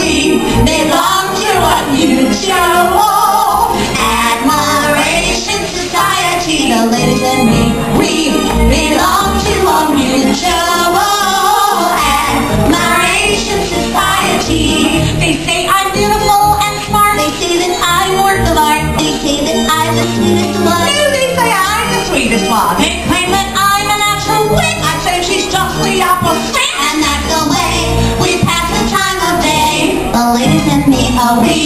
We belong to a mutual admiration society. The ladies and me, we belong to a mutual admiration society. They say I'm beautiful and smart. They say that I'm a work of art. They say that I'm the sweetest one. No, they say I'm the sweetest one. They claim that I'm a natural wit. I say she's just the opposite. And that's the way we pass the time of day. The ladies and me, we